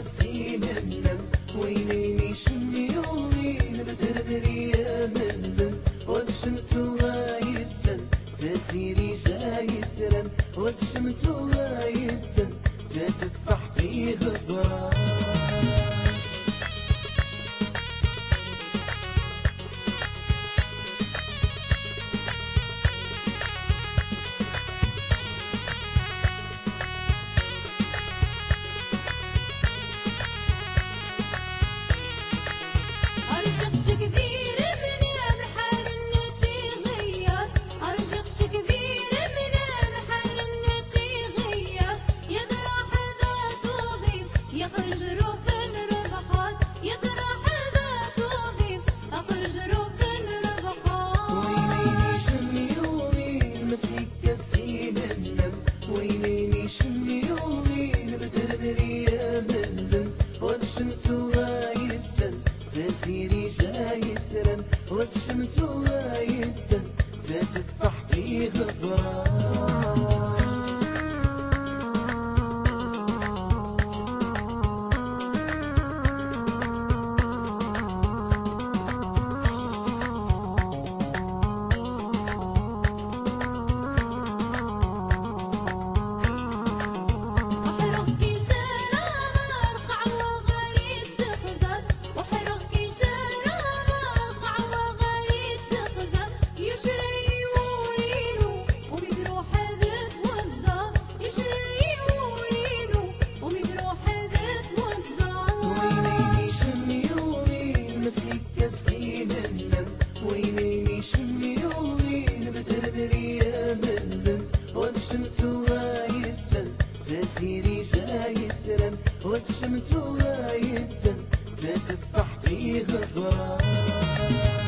كسين النم وينيني شميوني بدردري من وتشمتو غايتن تسيري جايدرن وتشمتو غايتن تتفحتي غزران كسين النم وينيني شميوني بدردري من وتشمتو غايتن تسيري جايدرن وتشمتو غايتن تتفحتي غزران كسين النم وينيني شميوني بدردري من وتشمتو غايتن تسيري جايدرن وتشمتو غايتن تتفحتي غزران